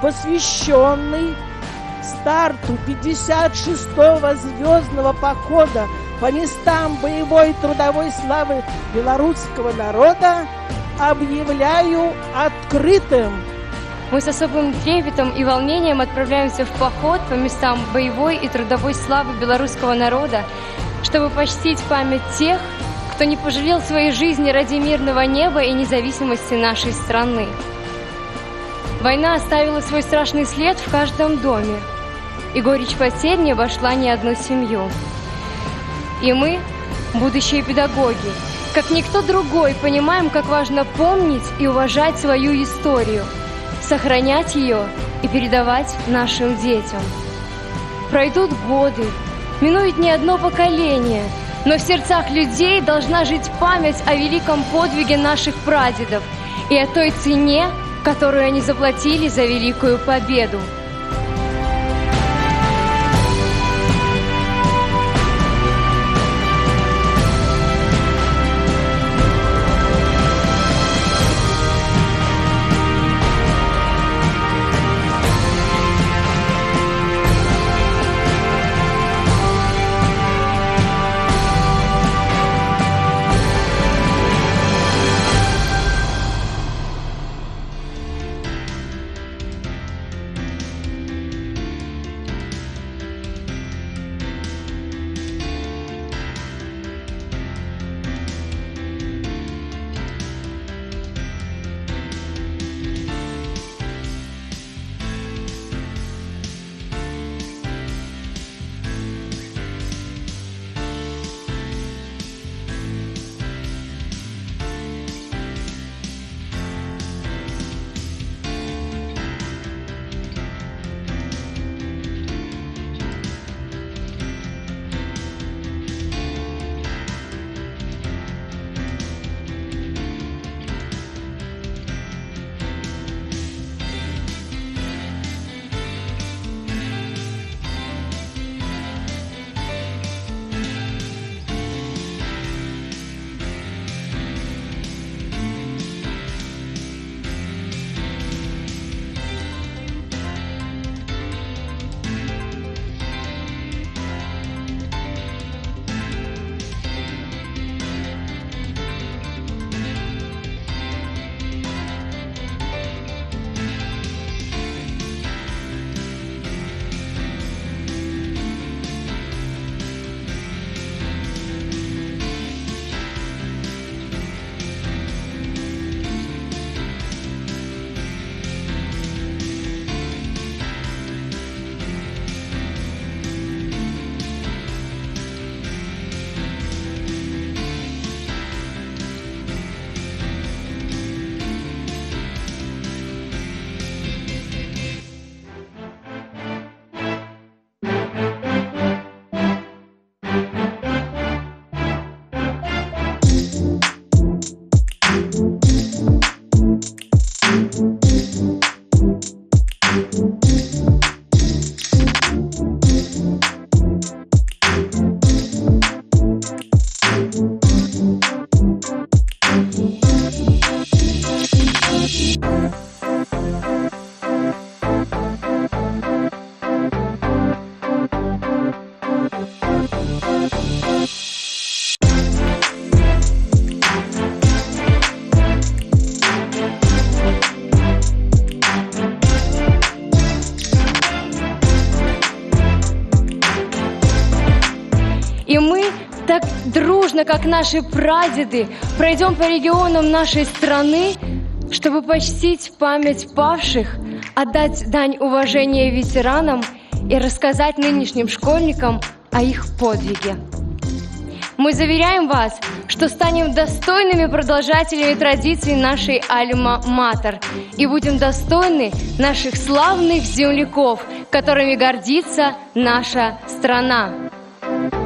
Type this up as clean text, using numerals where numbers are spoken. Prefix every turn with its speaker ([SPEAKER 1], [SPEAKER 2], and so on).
[SPEAKER 1] посвященный старту 56-го звездного похода по местам боевой и трудовой славы белорусского народа, объявляю открытым.
[SPEAKER 2] Мы с особым трепетом и волнением отправляемся в поход по местам боевой и трудовой славы белорусского народа, чтобы почтить память тех, кто не пожалел своей жизни ради мирного неба и независимости нашей страны. Война оставила свой страшный след в каждом доме, и горечь потерь не обошла ни одну семью. И мы, будущие педагоги, как никто другой, понимаем, как важно помнить и уважать свою историю, сохранять ее и передавать нашим детям. Пройдут годы, минует не одно поколение, но в сердцах людей должна жить память о великом подвиге наших прадедов и о той цене, которую они заплатили за великую победу. И мы так дружно, как наши прадеды, пройдем по регионам нашей страны, чтобы почтить память павших, отдать дань уважения ветеранам и рассказать нынешним школьникам о их подвиге. Мы заверяем вас, что станем достойными продолжателями традиций нашей Альма-Матер и будем достойны наших славных земляков, которыми гордится наша страна.